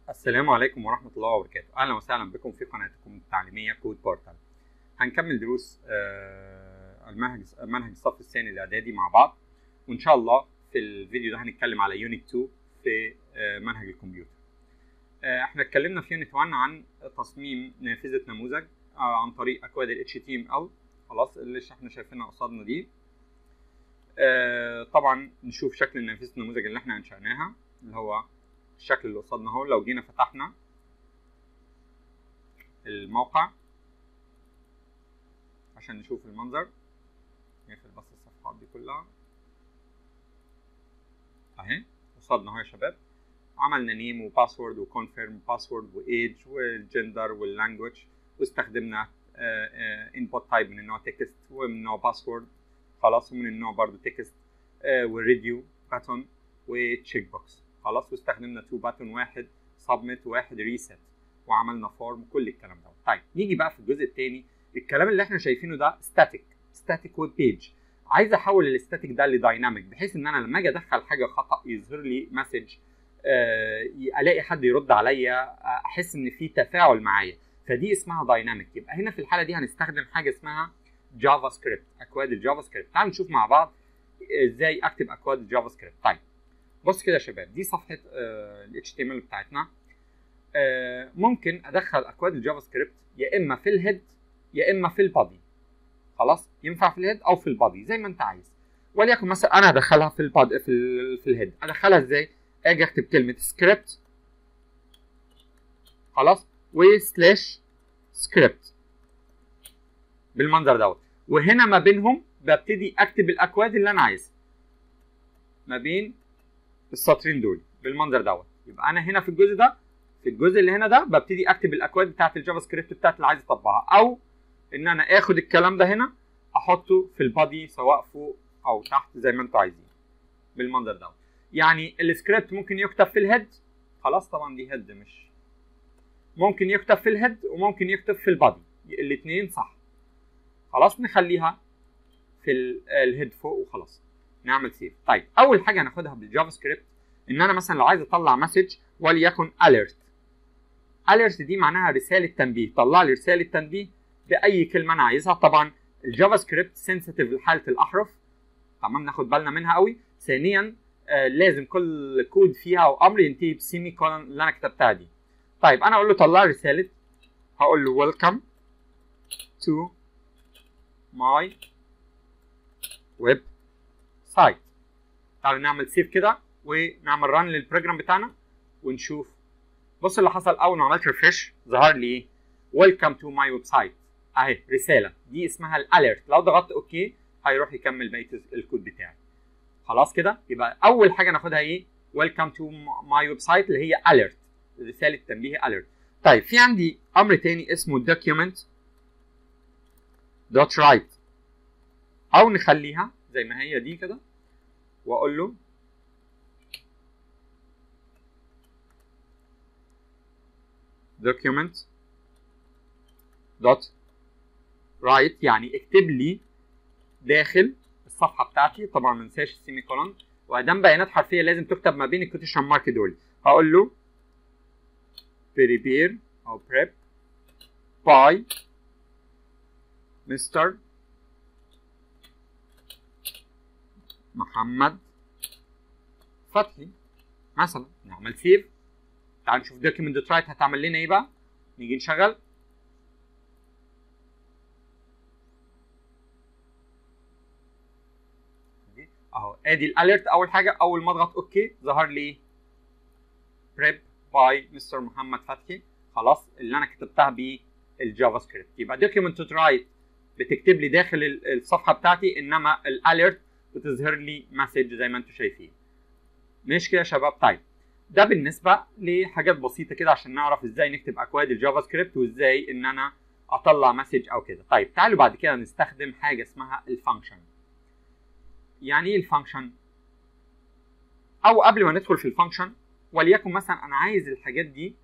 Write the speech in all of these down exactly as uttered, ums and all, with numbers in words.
السلام عليكم ورحمة الله وبركاته. أهلا وسهلا بكم في قناتكم التعليمية كود بورتال. هنكمل دروس آه المنهج منهج الصف الثاني الإعدادي مع بعض، وإن شاء الله في الفيديو ده هنتكلم على يونت اتنين في آه منهج الكمبيوتر. آه احنا اتكلمنا في يونت واحد عن تصميم نافذة نموذج آه عن طريق أكواد ال إتش تي إم إل، خلاص اللي احنا شايفينها قصادنا دي. آه طبعا نشوف شكل نافذة النموذج اللي احنا أنشأناها اللي هو الشكل اللي قصادنا اهو. لو جينا فتحنا الموقع عشان نشوف المنظر، نقفل بس الصفحات دي كلها اهي قصادنا اهو يا شباب. عملنا نيم وباسورد وكونفيرم باسورد وايج والجندر واللانجوج، واستخدمنا انبوت تايب من النوع تكست ومن نوع باسورد، خلاص، ومن النوع برضو تكست وريديو باتون وتشيك بوكس، خلاص، واستخدمنا تو باتون، واحد سبميت وواحد ريسيت، وعملنا فورم، كل الكلام ده. طيب نيجي بقى في الجزء الثاني. الكلام اللي احنا شايفينه ده ستاتيك ستاتيك ويب بيج. عايز احول الستاتيك ده لدايناميك، بحيث ان انا لما اجي ادخل حاجه خطا يظهر لي مسج، آه الاقي حد يرد عليا، آه احس ان في تفاعل معايا، فدي اسمها دايناميك. يبقى هنا في الحاله دي هنستخدم حاجه اسمها جافا سكريبت، اكواد الجافا سكريبت. تعالوا نشوف مع بعض ازاي اكتب اكواد الجافا سكريبت. طيب بص كده يا شباب، دي صفحه ال إتش تي إم إل بتاعتنا. آه ممكن ادخل اكواد الجافا سكريبت يا اما في الهيد يا اما في البادي، خلاص، ينفع في الهيد او في البادي زي ما انت عايز. وليكن مثلا انا هدخلها في الباد في ال في الهيد. ادخلها ازاي؟ اجي اكتب كلمه سكريبت، خلاص، وسلاش سكريبت بالمنظر دوت، وهنا ما بينهم ببتدي اكتب الاكواد اللي انا عايزها ما بين السطرين دول بالمنظر دوت. يبقى انا هنا في الجزء ده، في الجزء اللي هنا ده، ببتدي اكتب الاكواد بتاعت الجافا سكريبت بتاعت اللي عايز اطبقها، او ان انا اخد الكلام ده هنا احطه في البادي سواء فوق او تحت زي ما انتوا عايزين بالمنظر دوت. يعني السكريبت ممكن يكتب في الهيد، خلاص، طبعا دي هيد، مش ممكن يكتب في الهيد وممكن يكتب في البادي، الاثنين صح، خلاص. نخليها في الهيد فوق وخلاص، نعمل سيف. طيب اول حاجه هناخدها بالجافا سكريبت ان انا مثلا لو عايز اطلع مسج وليكن alert. alert دي معناها رساله تنبيه، طلع لي رساله تنبيه باي كلمه انا عايزها. طبعا الجافا سكريبت سنسيتيف لحاله الاحرف، تمام، ناخد بالنا منها قوي. ثانيا آه لازم كل كود فيها او امر ينتهي بسيمي كولن اللي انا كتبتها دي. طيب انا اقول له طلع رساله، هقول له welcome to my web site. تعالوا نعمل سيف كده ونعمل ران للبروجرام بتاعنا ونشوف. بص اللي حصل اول ما عملت ريفريش ظهر لي ايه؟ ويلكم تو ماي ويب سايت اهي، رساله دي اسمها الاليرت. لو ضغطت اوكي هيروح يكمل بقيه الكود بتاعي، خلاص كده. يبقى اول حاجه ناخدها ايه؟ ويلكم تو ماي ويب سايت اللي هي اليرت، رساله تنبيه اليرت. طيب في عندي امر تاني اسمه document دوت رايت، او نخليها زي ما هي دي كده واقول له document دوت رايت، يعني اكتب لي داخل الصفحه بتاعتي. طبعا ما ننساش السيمي كولون، وادام بيانات حرفيه لازم تكتب ما بين الكوتيشن مارك دول. هقول له prepare او prep by مستر محمد فتحي مثلا. نعمل سيف. تعال نشوف document دوت رايت هتعمل لنا ايه بقى. نيجي نشغل اهو، ادي الاليرت. اول حاجه اول ما اضغط اوكي ظهر لي بريب باي مستر محمد فتحي، خلاص، اللي انا كتبتها بالجافا سكريبت. يبقى document دوت رايت بتكتب لي داخل الصفحه بتاعتي، انما الاليرت بتظهر لي مسج زي ما انتم شايفين. ماشي كده يا شباب؟ طيب ده بالنسبه لحاجات بسيطه كده عشان نعرف ازاي نكتب اكواد الجافا سكريبت وازاي ان انا اطلع مسج او كده. طيب تعالوا بعد كده نستخدم حاجه اسمها الفانكشن. يعني ايه الفانكشن؟ او قبل ما ندخل في الفانكشن، وليكن مثلا انا عايز الحاجات دي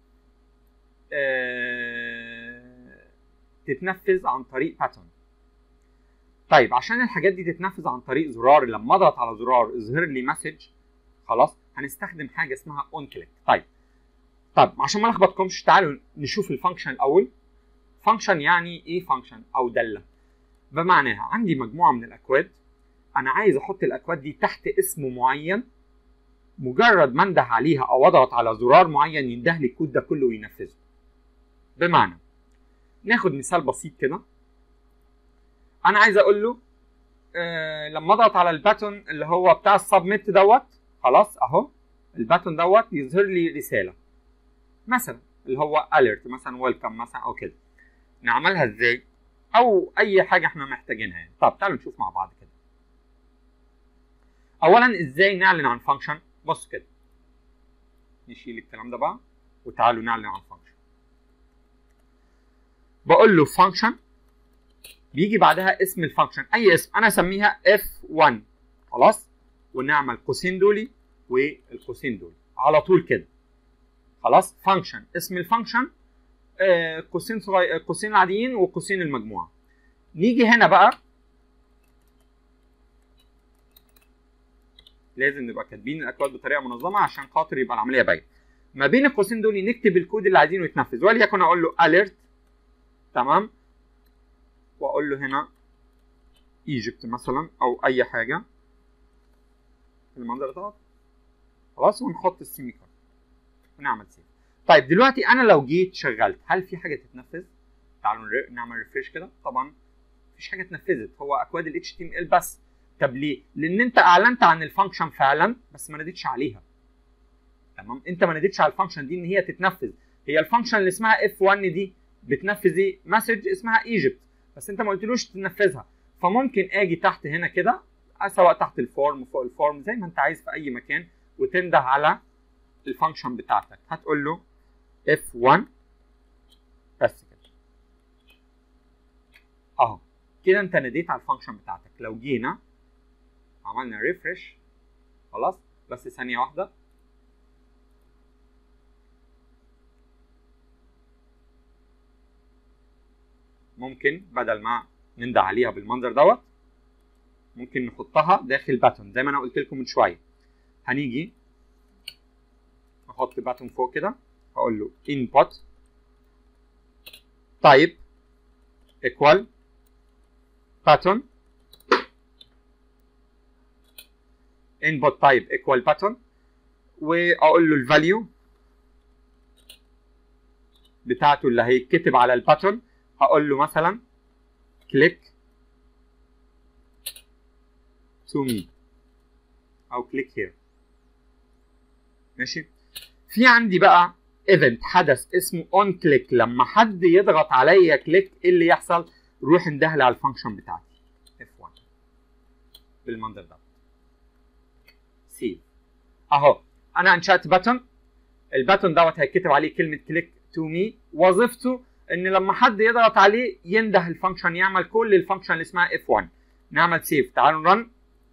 آه تتنفذ عن طريق باترن. طيب عشان الحاجات دي تتنفذ عن طريق زرار، لما اضغط على زرار يظهر لي مسج، خلاص، هنستخدم حاجه اسمها اون كليك. طيب طب عشان ما نلخبطكمش تعالوا نشوف الفانكشن الاول. فانكشن يعني ايه؟ فانكشن او داله، بمعناها عندي مجموعه من الاكواد، انا عايز احط الاكواد دي تحت اسم معين، مجرد ما انده عليها او اضغط على زرار معين ينده لي الكود ده كله وينفذه. بمعنى ناخد مثال بسيط كده، انا عايز اقول له آه لما اضغط على الباتون اللي هو بتاع السبميت دوت، خلاص اهو الباتون دوت يظهر لي رساله مثلا اللي هو alert مثلا ويلكم مثلا او كده. نعملها ازاي؟ او اي حاجه احنا محتاجينها يعني. طب تعالوا نشوف مع بعض كده. اولا ازاي نعلن عن فانكشن؟ بص كده، نشيل الكلام ده بقى وتعالوا نعلن عن فانكشن. بقول له فانكشن، بيجي بعدها اسم الفانكشن، اي اسم، انا اسميها اف واحد خلاص، ونعمل قوسين دولي والقوسين دولي على طول كده خلاص. فانكشن، اسم الفانكشن، آه قوسين صغير، قوسين عاديين وقوسين المجموعه. نيجي هنا بقى لازم نبقى كاتبين الاكواد بطريقه منظمه عشان خاطر يبقى العمليه باينه. ما بين القوسين دول نكتب الكود اللي عايزينه يتنفذ، وليكن اقول له alert تمام، واقول له هنا ايجيبت مثلا او اي حاجه في المنظر ده خلاص، ونحط السيمي كولن ونعمل سيف. طيب دلوقتي انا لو جيت شغلت هل في حاجه تتنفذ؟ تعالوا نعمل ريفريش كده، طبعا مفيش حاجه اتنفذت، هو اكواد ال اتش تي ام ال بس. طب ليه؟ لان انت اعلنت عن الفانكشن فعلا بس ما ناديتش عليها. تمام، انت ما ناديتش على الفانكشن دي ان هي تتنفذ. هي الفانكشن اللي اسمها اف واحد دي بتنفذ ايه؟ مسج اسمها ايجيبت، بس انت ما قلتلوش تنفذها. فممكن اجي تحت هنا كده، سواء تحت الفورم فوق الفورم زي ما انت عايز في اي مكان، وتنده على الفانكشن بتاعتك. هتقول له اف واحد بس كده اهو كده انت ناديت على الفانكشن بتاعتك. لو جينا عملنا ريفرش خلاص، بس ثانيه واحده، ممكن بدل ما ننده عليها بالمنظر دوت ممكن نحطها داخل باتون زي ما انا قلت لكم من شويه. هنيجي نحط باتون فوق كده، هقول له input type equal button، input type equal button، واقول له الفاليو بتاعته اللي هيتكتب على الباتون، هقول له مثلا click to me او click here. ماشي. في عندي بقى ايفنت، حدث اسمه on click، لما حد يضغط عليا كليك ايه اللي يحصل؟ روح اندهلي على الفانكشن بتاعتي اف واحد بالمنظر ده. سيف اهو، انا انشأت باتون، الباتون دوت هيتكتب عليه كلمه كليك تو مي، وظيفته ان لما حد يضغط عليه ينده الفانكشن، يعمل كل الفانكشن اللي اسمها اف واحد. نعمل سيف، تعالوا نرن.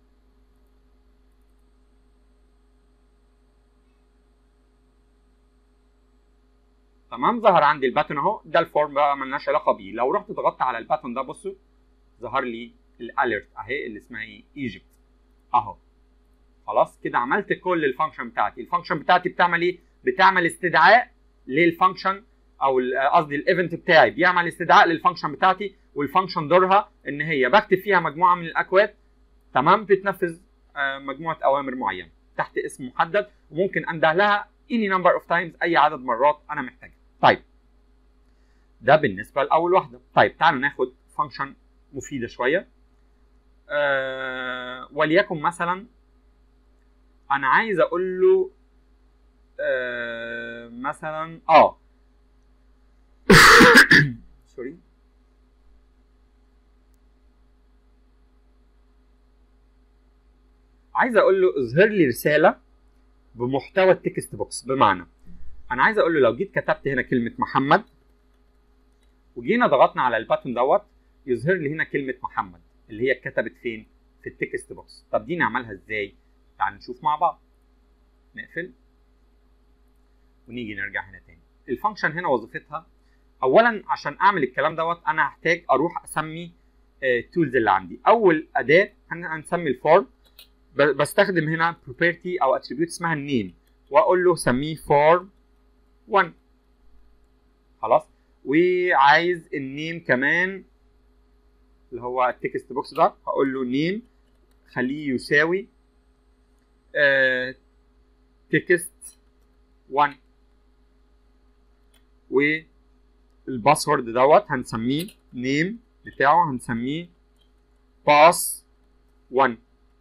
تمام، ظهر عندي الباتون اهو، ده الفورم بقى ملناش علاقه بيه. لو رحت ضغطت على الباتون ده بصوا ظهر لي الاليرت اهي اللي اسمها ايه؟ ايجيبت اهو. خلاص كده عملت كل الفانكشن بتاعتي. الفانكشن بتاعتي بتعمل ايه؟ بتعمل استدعاء للفانكشن، او قصدي الايفنت بتاعي بيعمل استدعاء للفانكشن بتاعتي، والفانكشن دورها ان هي بكتب فيها مجموعه من الاكواد تمام، بتنفذ مجموعه اوامر معينه تحت اسم محدد، وممكن انده لها any number of times اي عدد مرات انا محتاجها. طيب ده بالنسبه لاول واحده. طيب تعالوا ناخد فانكشن مفيده شويه. أه وليكن مثلا انا عايز اقول له أه مثلا اه سوري عايز اقول له اظهر لي رساله بمحتوى التكست بوكس. بمعنى انا عايز اقول له لو جيت كتبت هنا كلمه محمد وجينا ضغطنا على الباتون دوت يظهر لي هنا كلمه محمد اللي هي اتكتبت فين؟ في التكست بوكس. طب دي نعملها ازاي؟ تعال نشوف مع بعض. نقفل ونيجي نرجع هنا تاني. الفانكشن هنا وظيفتها اولا عشان اعمل الكلام دوت انا هحتاج اروح اسمي التولز آه اللي عندي. اول اداه هنسمي الفورم، بستخدم هنا بروبرتي او اتريبيوت اسمها النيم، واقول له سميه فورم واحد. خلاص. وعايز النيم كمان اللي هو التكست بوكس ده، هقول له نيم خليه يساوي آه تكست واحد، والباسورد دوت هنسميه نيم بتاعه هنسميه باس واحد،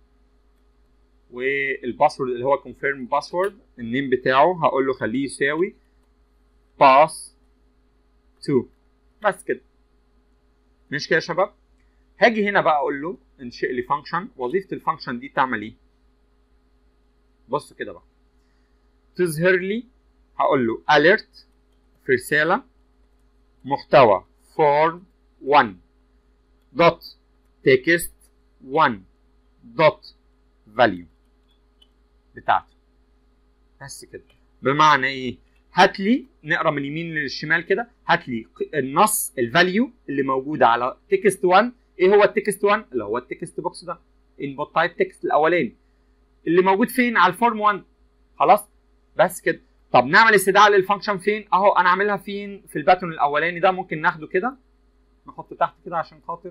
والباسورد اللي هو confirm باسورد النيم بتاعه هقول له خليه يساوي باس اتنين. بس كده. مش كده يا شباب؟ هاجي هنا بقى اقول له انشئ لي فانكشن. وظيفه الفانكشن دي تعمل ايه؟ بصوا كده بقى، تظهر لي هقول له alert في رساله محتوى form واحد دوت text واحد دوت value بتاعته. بس كده. بمعنى ايه؟ هات لي، نقرا من اليمين للشمال كده، هات لي النص الفاليو اللي موجوده على تكست واحد. ايه هو التكست واحد؟ اللي هو التكست بوكس ده، انبوت تايب تكست الاولاني اللي موجود فين؟ على الفورم واحد. خلاص. بس كده. طب نعمل استدعاء للفانكشن فين؟ اهو انا عاملها فين؟ في الباتون الاولاني ده. ممكن ناخده كده نحطه تحت كده عشان خاطر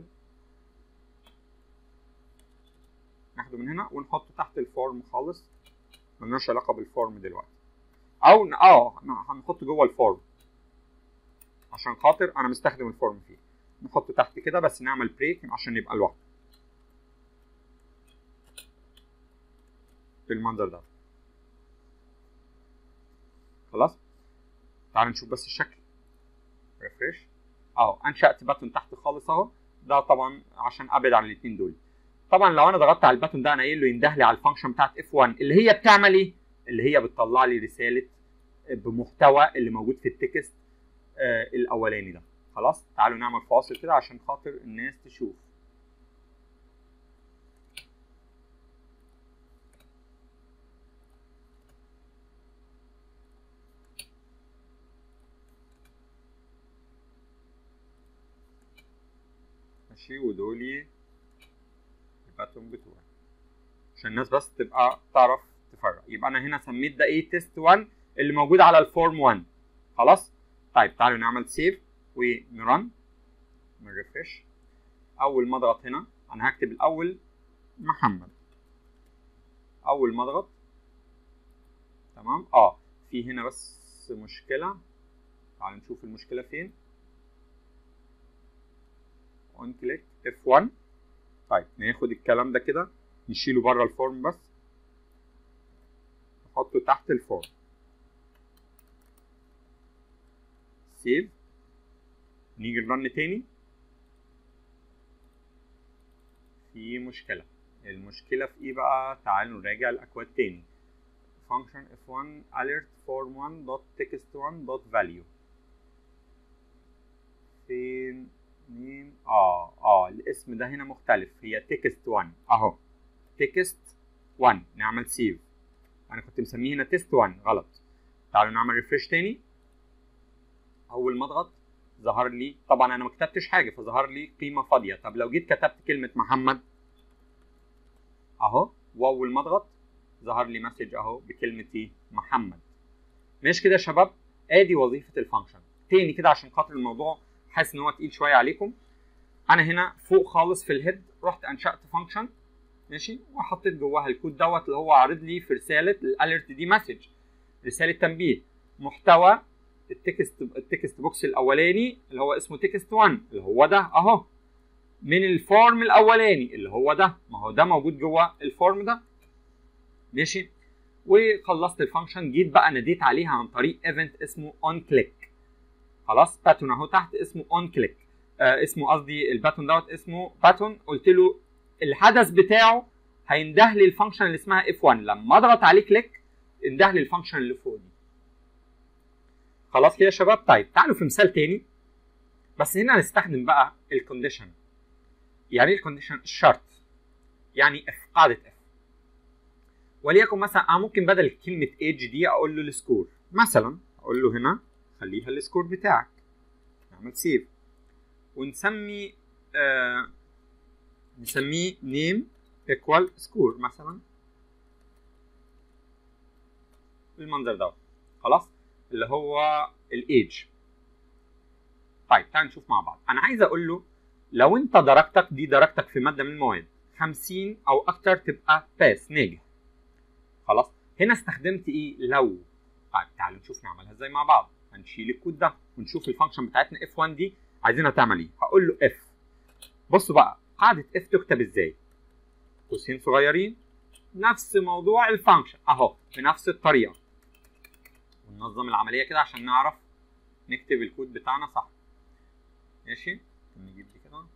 ناخده من هنا ونحطه تحت الفورم خالص، ملناش علاقه بالفورم دلوقتي. او اه هنحطه جوه الفورم عشان خاطر انا مستخدم الفورم فيه. نحطه تحت كده بس نعمل بريك عشان يبقى لوحده بالمنظر ده. خلاص. تعالوا نشوف بس الشكل. ريفريش اهو انشأت باتون تحت خالص اهو. ده طبعا عشان ابعد عن الاثنين دول. طبعا لو انا ضغطت على الباتون ده انا قايل له ينده لي على الفانكشن بتاعت اف واحد اللي هي بتعمل ايه؟ اللي هي بتطلع لي رساله بمحتوى اللي موجود في التكست آه الاولاني ده. خلاص. تعالوا نعمل فاصل كده عشان خاطر الناس تشوف. ماشي. ودولي الباتون بتوعي عشان الناس بس تبقى تعرف تفرق. يبقى انا هنا سميت ده ايه؟ تيست واحد اللي موجود على الفورم واحد. خلاص. طيب تعالوا نعمل سيف ونرن نرفرش. اول ما اضغط هنا انا هكتب الاول محمد. اول ما اضغط تمام. اه في هنا بس مشكله. تعالوا نشوف المشكله فين. اون كليك اف واحد. طيب ناخد الكلام ده كده نشيله بره الفورم بس نحطه تحت الفورم. سيف. نيجي نرن تاني. في مشكلة. المشكلة في ايه بقى؟ تعالوا نراجع الاكواد تاني. function اف واحد alert form واحد dot text واحد dot value. فين مين؟ اه اه الاسم ده هنا مختلف. هي text واحد اهو text واحد. نعمل سيف. انا كنت مسميه هنا test واحد غلط. تعالوا نعمل ريفريش تاني. اول ما اضغط ظهر لي، طبعا انا ما كتبتش حاجه فظهر لي قيمه فاضيه. طب لو جيت كتبت كلمه محمد اهو، واول ما اضغط ظهر لي مسج اهو بكلمه ايه؟ محمد. ماشي كده يا شباب؟ ادي وظيفه الفانكشن. تاني كده عشان خاطر الموضوع حاسس ان هو تقيل شويه عليكم. انا هنا فوق خالص في الهيد رحت انشات فانكشن ماشي، وحطيت جواها الكود دوت اللي هو عارض لي في رساله الاليرت دي مسج، رساله تنبيه محتوى التكست التكست بوكس الاولاني اللي هو اسمه تكست واحد اللي هو ده اهو من الفورم الاولاني اللي هو ده. ما هو ده موجود جوه الفورم ده. ماشي. وخلصت الفانكشن. جيت بقى ناديت عليها عن طريق ايفنت اسمه اون كليك. خلاص. باتون اهو تحت اسمه اون كليك. آه اسمه قصدي الباتون دوت اسمه باتون. قلت له الحدث بتاعه هينده لي الفانكشن اللي اسمها اف واحد. لما اضغط عليه كليك انده لي الفانكشن اللي فوق دي. خلاص كده يا شباب؟ طيب تعالوا في مثال تاني بس هنا هنستخدم بقى الكونديشن. يعني ايه الكونديشن؟ الشرط. يعني اف، قاعده اف. وليكن مثلا انا ممكن بدل كلمه ايج دي اقول له السكور مثلا. اقول له هنا خليها السكور بتاعك. نعمل سيف ونسمي آه نسميه نيم ايكوال سكور مثلا بالمنظر دوت. خلاص. اللي هو الايدج. طيب تعال نشوف مع بعض. انا عايز اقول له لو انت درجتك دي درجتك في ماده من المواد خمسين او اكتر تبقى باس ناجح. خلاص هنا استخدمت ايه لو. طيب تعالوا نشوف نعملها ازاي مع بعض. هنشيل الكود ده ونشوف الفانكشن بتاعتنا اف واحد دي عايزينها تعمل ايه. هقول له اف. بصوا بقى قاعده اف تكتب ازاي؟ قوسين صغيرين نفس موضوع الفانكشن اهو بنفس الطريقه. وننظم العمليه كده عشان نعرف نكتب الكود بتاعنا صح. ماشي نجيب دي كده.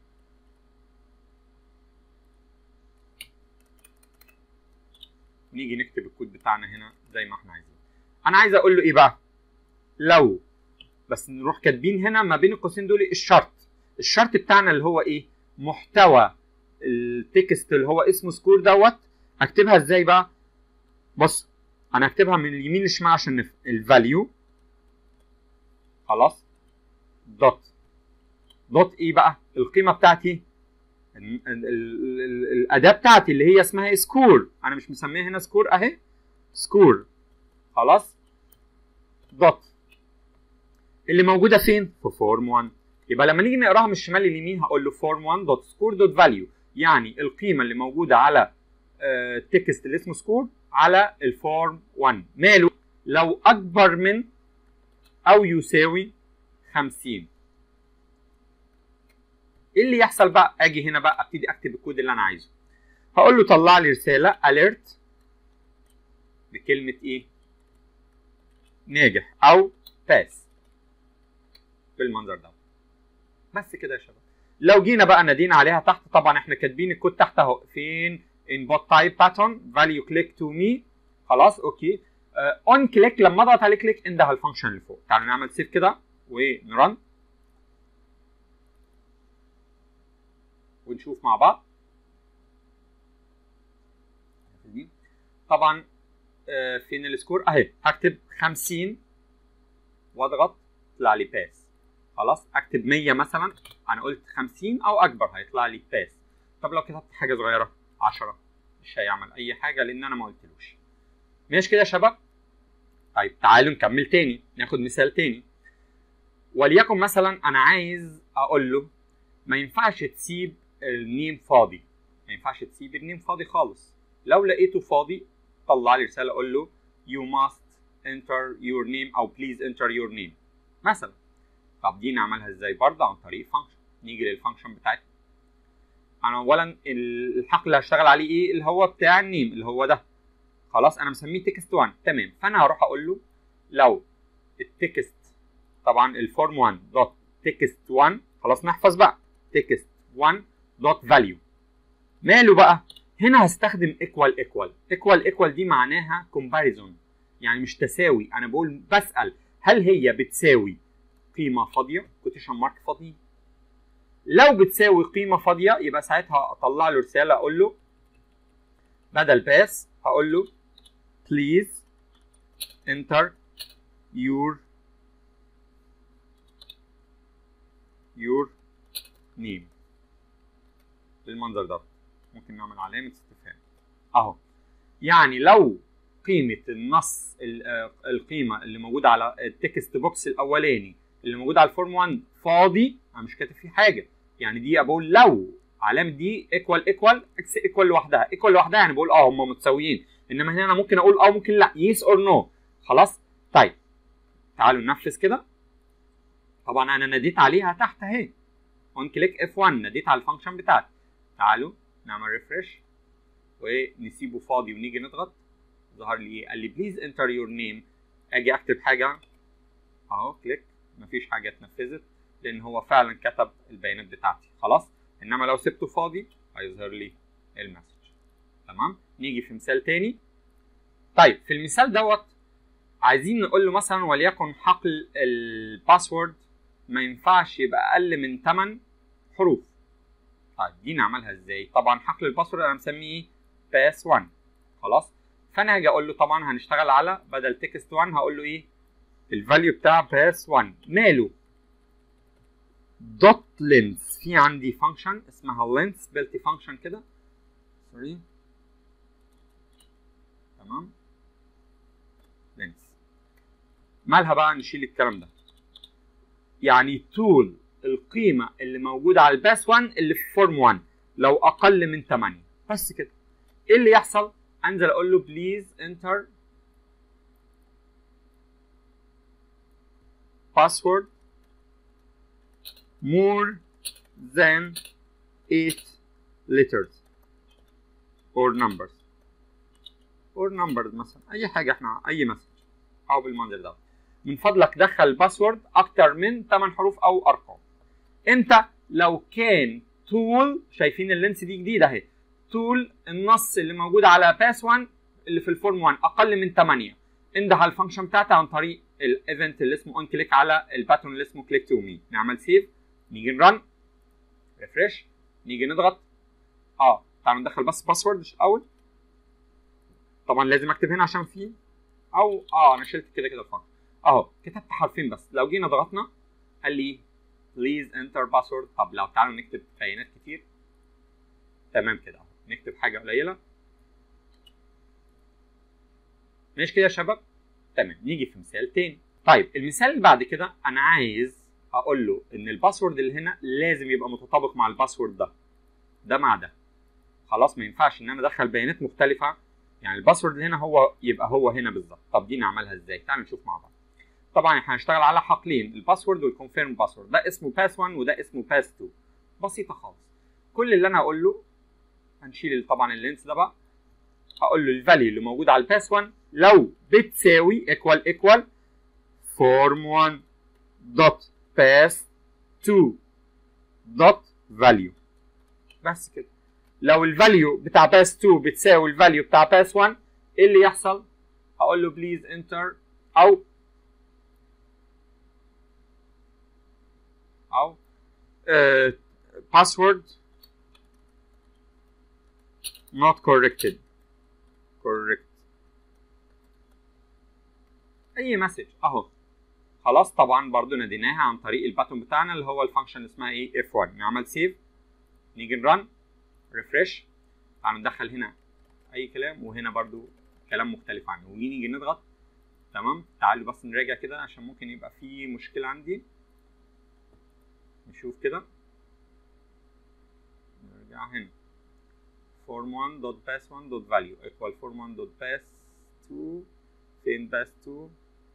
نيجي نكتب الكود بتاعنا هنا زي ما احنا عايزين. انا عايز اقول له ايه بقى؟ لو بس نروح كاتبين هنا ما بين القوسين دول الشرط. الشرط بتاعنا اللي هو ايه؟ محتوى التكست اللي هو اسمه سكور دوت. اكتبها ازاي بقى؟ بص انا هكتبها من اليمين للشمال عشان نفهم. الفاليو خلاص دوت دوت ايه بقى؟ القيمه بتاعتي ال ال ال الاداه بتاعتي اللي هي اسمها سكور. انا مش مسميها هنا سكور اهي سكور. خلاص دوت اللي موجوده فين؟ في فورم واحد. يبقى لما نيجي نقراها من الشمال لليمين هقول له فورم واحد دوت سكور دوت فاليو، يعني القيمه اللي موجوده على التكست آه اللي اسمه سكور على الفورم واحد. ماله؟ لو اكبر من او يساوي خمسين. ايه اللي يحصل بقى؟ اجي هنا بقى ابتدي اكتب الكود اللي انا عايزه. هقول له طلع لي رساله alert بكلمه ايه؟ ناجح او باس بالمنظر ده. بس كده يا شباب. لو جينا بقى نادينا عليها تحت، طبعا احنا كاتبين الكود تحت اهو. فين؟ input type pattern value click to me. خلاص اوكي. اون uh, كليك لما اضغط عليه كليك انده الفانكشن اللي فوق. تعالوا نعمل سيف كده ونرن ونشوف مع بعض. طبعا آه فين السكور اهي. هكتب خمسين واضغط يطلع لي باس. خلاص اكتب مية مثلا. انا قلت خمسين او اكبر هيطلع لي باس. طب لو كتبت حاجه صغيره عشرة مش هيعمل اي حاجه لان انا ما قلتلوش. ماشي كده يا شباب. طيب تعالوا نكمل تاني. ناخد مثال تاني. وليكن مثلا انا عايز اقول له ما ينفعش تسيب النيم فاضي. ما ينفعش تسيب النيم فاضي خالص. لو لقيته فاضي طلع لي رساله اقول له you must enter your name او please enter your name مثلا. طب دي نعملها ازاي؟ برضه عن طريق فانكشن. نيجي للفانكشن بتاعتنا. انا اولا الحقل اللي هشتغل عليه ايه؟ اللي هو بتاع النيم اللي هو ده. خلاص انا مسميه تكست واحد. تمام. فانا هروح اقول له لو التكست طبعا الفورم واحد دوت تكست واحد. خلاص نحفظ بقى تكست واحد دوت فاليو. ماله بقى؟ هنا هستخدم ايكوال ايكوال. ايكوال ايكوال دي معناها كومباريزون، يعني مش تساوي. انا بقول بسأل هل هي بتساوي قيمه فاضيه كوتيشن مارك فاضي. لو بتساوي قيمه فاضيه يبقى ساعتها اطلع له رساله اقول له بدل باس هقول له please enter your your name بالمنظر ده. ممكن نعمل علامه استفهام اهو. يعني لو قيمه النص القيمه اللي موجوده على التكست بوكس الاولاني اللي موجود على الفورم واحد فاضي انا مش كاتب فيه حاجه، يعني دي بقول لو علامه دي ايكوال ايكوال اكس ايكوال لوحدها. ايكوال لوحدها يعني بقول اه هم متساويين، انما هنا انا ممكن اقول اه ممكن لا يس اور نو. خلاص طيب تعالوا ننفذ كده. طبعا انا ناديت عليها تحت اهي اون كليك اف واحد ناديت على الفانكشن بتاعتي. تعالوا نعمل ريفرش ونسيبه فاضي ونيجي نضغط. ظهر لي ايه؟ قال لي بليز انتر يور نيم. اجي اكتب حاجه اهو كليك مفيش حاجه اتنفذت لان هو فعلا كتب البيانات بتاعتي. خلاص انما لو سبته فاضي هيظهر لي المسج. تمام. نيجي في مثال تاني. طيب في المثال دوت عايزين نقول له مثلا وليكن حقل الباسورد ما ينفعش يبقى اقل من ثمانية حروف. طيب دي نعملها ازاي؟ طبعا حقل الباسورد انا مسميه باس واحد. خلاص فانا هاجي اقول له طبعا هنشتغل على بدل تكست واحد هقول له ايه؟ الفاليو بتاع باس واحد. ماله؟ دوت لينس. في عندي فانكشن اسمها لينس بلتي فانكشن كده. سوري. تمام. لينس. مالها بقى؟ نشيل الكلام ده. يعني طول القيمه اللي موجوده على الباس واحد اللي في فورم واحد لو اقل من ثمانية، بس كده. ايه اللي يحصل؟ انزل اقول له بليز انتر password more than eight letters or numbers or numbers مثلا، اي حاجه احنا اي مسج او بالمنظر ده. من فضلك دخل الباسورد اكتر من ثمانية حروف او ارقام. امتى؟ لو كان طول، شايفين اللينس دي جديده اهي، طول النص اللي موجود على باس واحد اللي في الفورم واحد اقل من ثمانية، انده على الفانكشن بتاعتها عن طريق الايفنت اللي اسمه اون كليك على الباترن اللي اسمه كليك تو مي. نعمل سيف، نيجي نرن ريفرش، نيجي نضغط. اه تعالوا ندخل بس باسورد الاول. طبعا لازم اكتب هنا عشان فيه او اه انا شلت كده كده الفانكشن اهو، كتبت حرفين بس. لو جينا ضغطنا قال لي بليز انتر باسورد. طب لو تعالوا نكتب بيانات كتير، تمام كده اهو، نكتب حاجه قليله. ماشي كده يا شباب؟ تمام. نيجي في مثال تاني. طيب المثال اللي بعد كده انا عايز اقول له ان الباسورد اللي هنا لازم يبقى متطابق مع الباسورد ده، ده مع ده. خلاص ما ينفعش ان انا ادخل بيانات مختلفه، يعني الباسورد اللي هنا هو يبقى هو هنا بالظبط. طب دي نعملها ازاي؟ تعالوا نشوف مع بعض. طبعا احنا هنشتغل على حقلين، الباسورد والكونفيرم باسورد، ده اسمه باس واحد وده اسمه باس اتنين. بسيطه خالص. كل اللي انا هقول له، هنشيل طبعا اللينس ده بقى، هقول له الفاليو اللي موجود على الباس واحد لو بتساوي ايكوال ايكوال فورم واحد دوت باس اتنين دوت فاليو، بس كده. لو الفاليو بتاع باس اتنين بتساوي الفاليو بتاع باس واحد، ايه اللي يحصل؟ هقول له بليز انتر او او باسورد not corrected correct اي مسج اهو. خلاص طبعا برضو ناديناها عن طريق الباتون بتاعنا اللي هو الفانكشن اللي اسمها ايه اف واحد. نعمل سيف، نيجي نرن ريفرش، تعالوا ندخل هنا اي كلام وهنا برضو كلام مختلف عنه، ونيجي نضغط. تمام. تعالوا بس نراجع كده عشان ممكن يبقى في مشكله عندي. نشوف كده، نرجع هنا form واحد dot pass واحد dot value equal form واحد dot pass اتنين. فين pass اتنين؟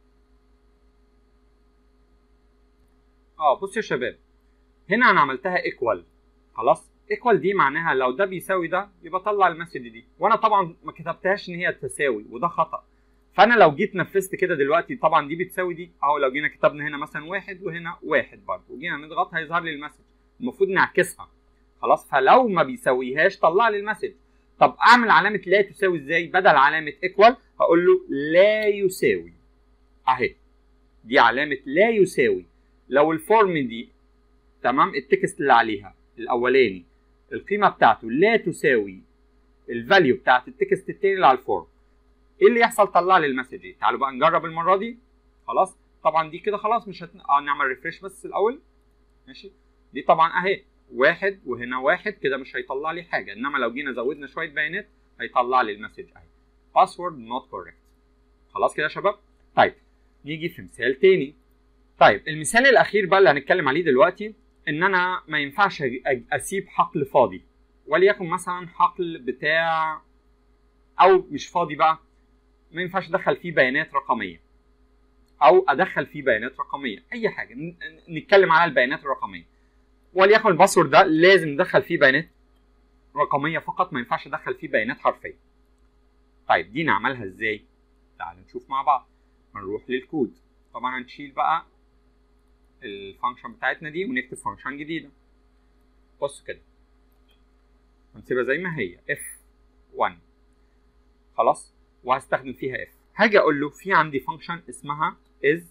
اه بصوا يا شباب، هنا انا عملتها equal. خلاص equal دي معناها لو ده بيساوي ده يبقى طلع المسج دي، وانا طبعا ما كتبتهاش ان هي تساوي وده خطأ. فانا لو جيت نفذت كده دلوقتي، طبعا دي بتساوي دي اهو، لو جينا كتبنا هنا مثلا واحد وهنا واحد برضه وجينا نضغط هيظهر لي المسج، المفروض نعكسها. خلاص، فلو ما بيساويهاش طلع لي المسج. طب اعمل علامه لا تساوي ازاي؟ بدل علامه ايكوال هقول له لا يساوي اهي، دي علامه لا يساوي. لو الفورم دي تمام التكست اللي عليها الاولاني القيمه بتاعته لا تساوي الفاليو بتاعت التكست التاني اللي على الفورم، ايه اللي يحصل؟ طلع لي المسج دي. تعالوا بقى نجرب المره دي. خلاص طبعا دي كده خلاص مش هت... اه نعمل ريفريش بس الاول. ماشي، دي طبعا اهي واحد وهنا واحد كده مش هيطلع لي حاجه، انما لو جينا زودنا شويه بيانات هيطلع لي المسج اهي password not correct. خلاص كده يا شباب. طيب نيجي في مثال تاني. طيب المثال الاخير بقى اللي هنتكلم عليه دلوقتي، ان انا ما ينفعش اسيب حقل فاضي، وليكن مثلا حقل بتاع او مش فاضي بقى، ما ينفعش ادخل فيه بيانات رقميه او ادخل فيه بيانات رقميه، اي حاجه نتكلم على البيانات الرقميه. وليكن الباسورد ده لازم ندخل فيه بيانات رقميه فقط، ما ينفعش ادخل فيه بيانات حرفيه. طيب دي نعملها ازاي؟ تعالوا نشوف مع بعض. هنروح للكود، طبعا هنشيل بقى الفانكشن بتاعتنا دي ونكتب فانكشن جديده. بصوا كده هنسيبها زي ما هي اف واحد. خلاص، وهستخدم فيها اف. هاجي اقول له في عندي فانكشن اسمها is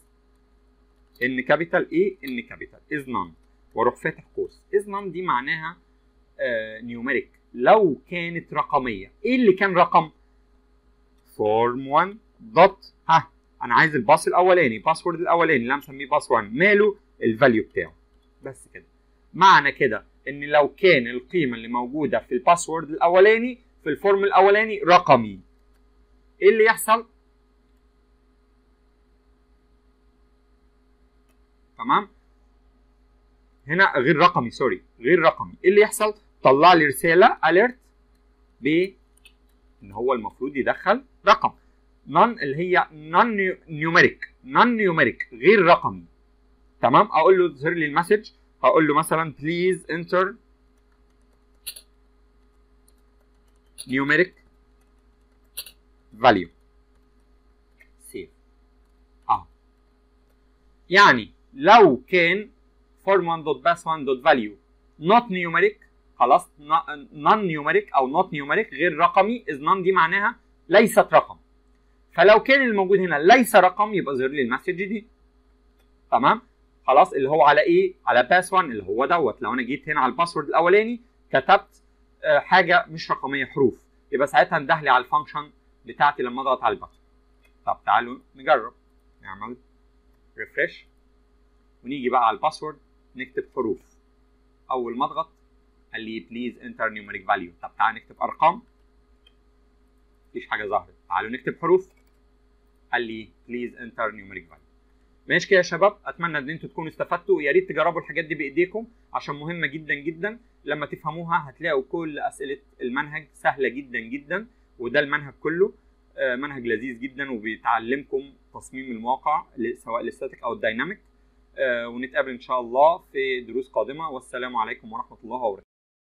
ان كابيتال ايه ان كابيتال is none، واروح فاتح قوس. is none دي معناها نيوميريك، لو كانت رقميه. ايه اللي كان رقم؟ form واحد دوت ها انا عايز الباص الاولاني، باسورد الاولاني اللي انا مسميه باس واحد، ماله الفاليو بتاعه. بس كده. معنى كده ان لو كان القيمه اللي موجوده في الباسورد الاولاني في الفورم الاولاني رقمي، ايه اللي يحصل؟ تمام. هنا غير رقمي، سوري غير رقمي. ايه اللي يحصل؟ طلع لي رساله اليرت ب ان هو المفروض يدخل رقم. نون اللي هي نون نيوميريك، نون نيوميريك غير رقمي. تمام. اقول له اظهر لي المسج، هقول له مثلا بليز انتر نيوميريك فاليو سيف. اه يعني لو كان form one dot pass one dot value not numeric، خلاص non numeric او not numeric غير رقمي، is none دي معناها ليست رقم. فلو كان الموجود هنا ليس رقم يبقى ظهر لي المسج دي. تمام. خلاص اللي هو على ايه؟ على باس واحد اللي هو دوت. لو انا جيت هنا على الباسورد الاولاني كتبت آه حاجه مش رقميه، حروف، يبقى ساعتها انده لي على الفانكشن بتاعتي لما اضغط على البتن. طب تعالوا نجرب، نعمل ريفرش ونيجي بقى على الباسورد نكتب حروف. اول ما اضغط قال لي بليز انتر نيوميريك فاليو. طب تعالى نكتب ارقام، مفيش حاجه ظهرت. تعالوا نكتب حروف، قال لي بليز انتر نيوميريك فاليو. ماشي كده يا شباب، اتمنى ان انتوا تكونوا استفدتوا، ويا ريت تجربوا الحاجات دي بايديكم عشان مهمه جدا جدا. لما تفهموها هتلاقوا كل اسئله المنهج سهله جدا جدا، وده المنهج كله منهج لذيذ جدا وبيتعلمكم تصميم المواقع سواء الاستاتيك او الدايناميك. ونتقابل ان شاء الله في دروس قادمه، والسلام عليكم ورحمه الله وبركاته.